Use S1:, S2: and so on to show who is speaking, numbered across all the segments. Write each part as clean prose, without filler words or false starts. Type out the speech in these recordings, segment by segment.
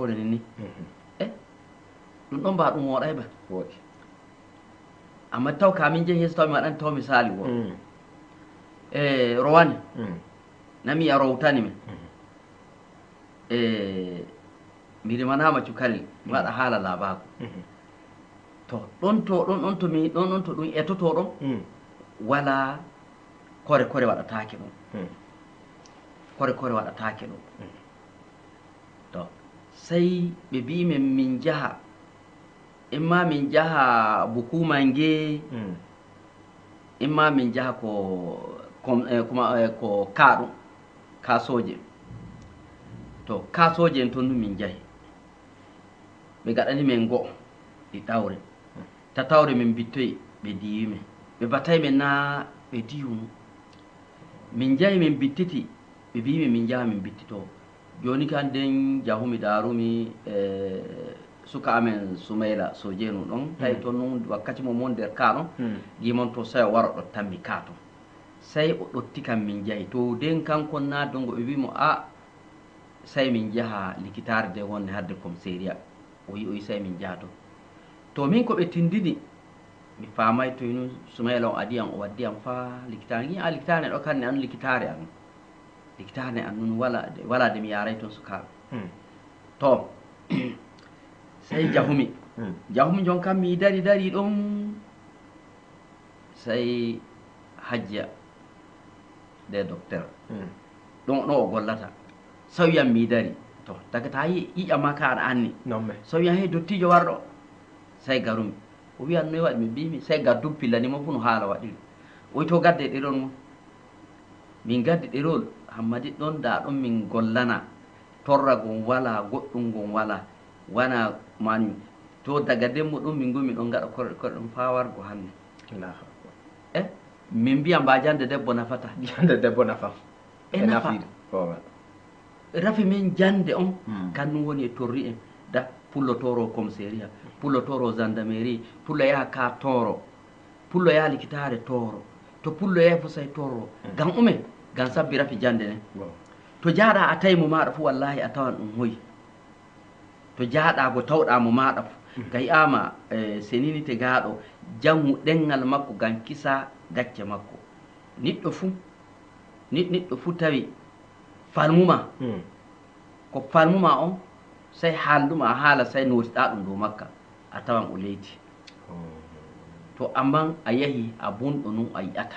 S1: tawre ni ɗum ɗon mba ɗum woɗay ba
S2: woɗi
S1: amma taw ka min jehi taw mi waɗani taw misali wo rowani nami a rowtani min mi rimanama cukalel mi waɗa haala laabako to ɗon to ɗum etoto ɗon wala kore waɗatake ɗum kore waɗatake ɗum to sey ɓe mbimen min jaha imma min jaha bukuma nge imma min jaha ko kaɗum kasoje to kasoje en toon ɗum min jahi ɓe gaɗani men go'o ɗi tawre tatawre min bittoyi ɓe diwi men ɓe batay men na ɓe diwnu min jahi min bittiti ɓe mbimi min jaha min bittito joni kan nden jahumi darumi suka amen Soumaila Sojenu ɗon tawi toon noon wakkati mo mon nder ka ɗon gimon to sawi o wara ɗo tammi ka ton sey o ɗotti kam min jahi to nden kankon na dongo ɓe mbimo a sey min jaha likitare nde wonde hadde commissariat o yi sey min jaha to min ko ɓe tindini mi famay to ino Soumaila o adi am o waddi am fa likitare gi a likitare ɗo kanne an likitare an nun wala de mi yaray toon sukaɓe to sey jahumi jon kam mi dari ɗum sey hajja de docteur ɗon o gollata so wiyam mi dari to daga ta yiƴama ka aɗa anni so wiyam hey dottijo warɗo sey garumi o wiyan noy waɗi mi mbimi sey gaddum pillanimo fu no haala waɗiri oy to gadde ɗerol mum min gaddi ɗerol hammadi ɗon da ɗon min gollana torra gon wala goɗɗum gon wala wana mani to daga demmo ɗum min gumi ɗon gaɗa korɗe ɗum fa wargo hande min mbiya mba jande debbo nafata
S2: jande debbo nafa
S1: nafa rafi men jande on kannum woni e torri en da pullo toro commissariat pullo toro gendarmerie pullo yaha ka toro pullo yaha likitare toro to pullo yaha fosay toro gam umen gam sabbi rafi jande nen to jaaɗa a tawi mo maɗa fu wallahi a tawan ɗum hoyi to jaaɗa go tawɗa mo maɗa fu gayama séninité gaɗo jangu ɗengal makko gam kisa gacce makko niɗɗo fu tawi falmuma ko falmuma on sey haalduma a haala sey notiɗa ɗum dow makka a tawan o leyti to amman a yahi a bunɗo nun a yi'ata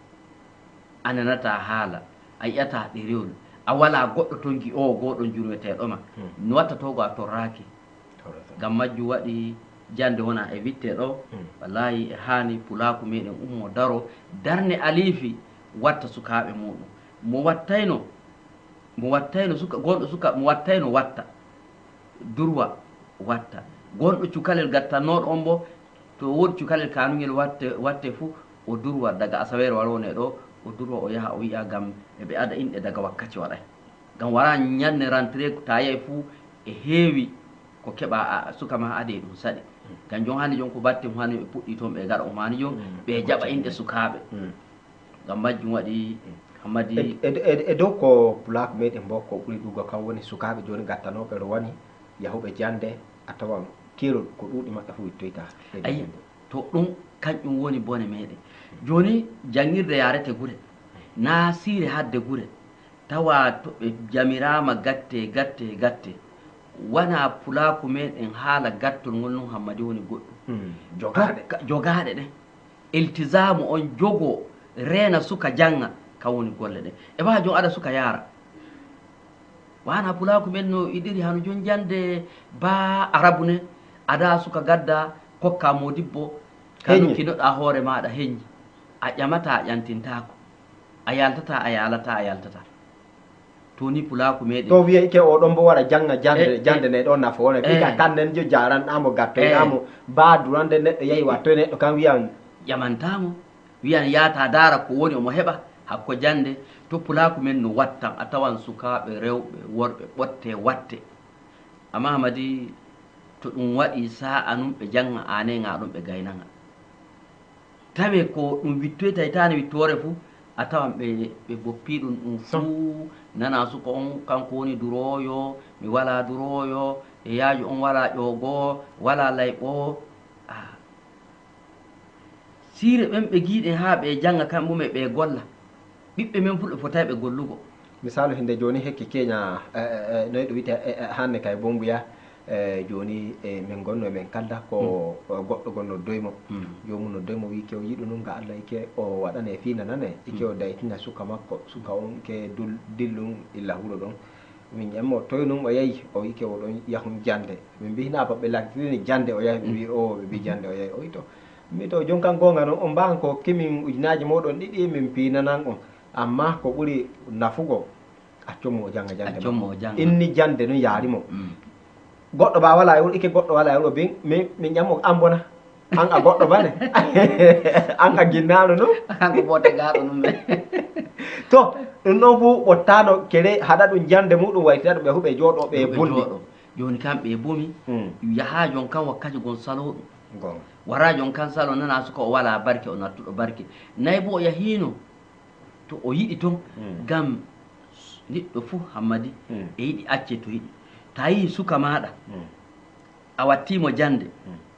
S1: a nanata haala a yi'ata ɗerewol a wala goɗɗo ton gi o goɗon jurmeteɗoma no watta togo a torraki gam majjum waɗi jande wona e witte ɗo wallahi e hani pulaku meɗen ummo daro darne alifi watta sukaɓe muɗum mo wattayno suka gonɗo suka mo wattayno watta durwa watta gonɗo cukalel gattannoɗo on bo to woodi cukalel kanugel watte fuu o durwa daga asawere warone ɗo o durwa o yaha o yiya gam eɓe ada inɗe daga wakkati waɗay gam wara ñande rentré ta yahi fuu e heewi ko keɓa suka ma ade ɗum saɗi gam jon hani jon ko batte mo hani ɓe puɗɗi toon ɓe gaɗa o mani jon ɓe jaɓa inɗe sukaɓe gam majjum waɗi hammadi
S2: e dow ko pulaku meɗen bo ko ɓuuri ɗugo kam woni sukaɓe joni gattanoɓe ro woni yahuɓe jande a tawan kirol ko ɗuɗi maɓɓe fu wittoyta
S1: ayi to ɗum kañƴum woni bone meɗen joni jangirde yarete gure na siire hadde gure tawa to ɓe jamirama gatte wana pulaku meɗen haala gattol ngol noon hammadi woni goɗɗum jogaɗe ɗen iltisamu on jogo reena suka janga kam woni golle ɗen e ma jon aɗa suka yaara wana pulaku men no iɗiri hano jon jande ba arabu ne ada suka gadda kokka modibbo kanu kinoɗa hoore maɗa heññi a ƴamata a ƴantintako a yaltata a yaltata to ni pulaku meɗen
S2: to wiya ike oɗon bo waɗa janga jande ne ɗon nafa wona kika kannen jo jaranɗamo gattoyɗamo ba durande neɗɗo yeehi wattoye neɗɗo kam wiyan
S1: ƴamantamo wiyan yata dara ko woni omo heɓa hakko jande to pulaku men no wattan a tawan sukaɓe rewɓe worɓe ɓotte watte amma hamadi to ɗum waɗi sa'a num ɓe janga anega ɗum ɓe gaynaga tawe ko ɗum wittoyta tani wittore fuu a tawan ɓe boppi ɗum fuu nana suka on kanko woni duroyo mi wala duroyo e yaaju on wala ƴoogoo wala layɓoo siire ɓen ɓe giiɗen haa ɓe jannga kamɓume ɓe golla ɓiɓɓe men fu ɓe fotayi ɓe gollugo
S2: misalu hinde joni hekki keña noyi ɗo wiyte hande kay bo mbiya joni min gonno min kalda ko goɗɗo gonno doymo jomum no doymo wi ke o yiɗu noon ga Allah ike o waɗane fiina nane ike o daytina suka makko suka on ke dillum illa huuɗo ɗon min ƴammo toye noon o yeehi o wi ke oɗon yahum jande min mbi hina baɓe laktirini jande o yahi ɓe wi o ɓe mbi jande o yahi o wi to mi to jon kan gonga noon on mbawan ko kimin ujunaji moɗon ɗiɗi min pinanan on amma ko ɓuuri nafugo accommo o janga jande inni jande noon yaarimo goɗɗo ba wala e wuro ike goɗɗo wala e wuro min ƴammo an bona an a goɗɗo bane an a ginnano noon
S1: hanko bote gaɗo ɗum ɓe
S2: to ɗum ɗon fu ɓottano kere haɗa ɗum jande muɗum waytata ɓe huɓe jooɗo ɓe bulɗi
S1: joni kam ɓe bomi yaha jon kan wakkati gon salo
S2: ɗum
S1: wara jon kan salo nana suka o wala barke o nattuɗo barke nayi bo o yahino to o yiɗi toon gam neɗɗo fuu hammadi e yiɗi acce to yiɗi ta yi suka maɗa a wattimo jande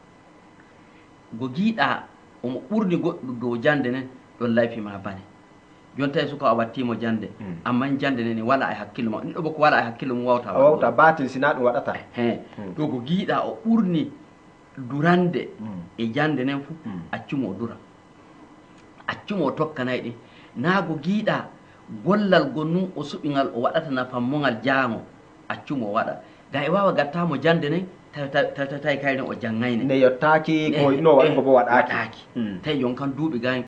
S1: go giiɗa omo ɓurni goɗɗo dow jande nen ɗon layfima bane jon tawi suka a wattimo jande amma jande nen wala e hakkille ma neɗɗo bo ko wala e hakkille mum
S2: wawta batil sina ɗum waɗata
S1: to go giiɗa o ɓurni durande e jande nen fuu accumo o dura accumo o tokkanayi ɗi naa go giiɗa gollal gonnum o suɓingal o waɗata nafammogal jaango accumo o waɗa ga e wawa gattamo jande nen tawi kayren o janngayne
S2: ne yottaki ko no waɗugo bo waɗaki
S1: tawi jon kan duuɓi ga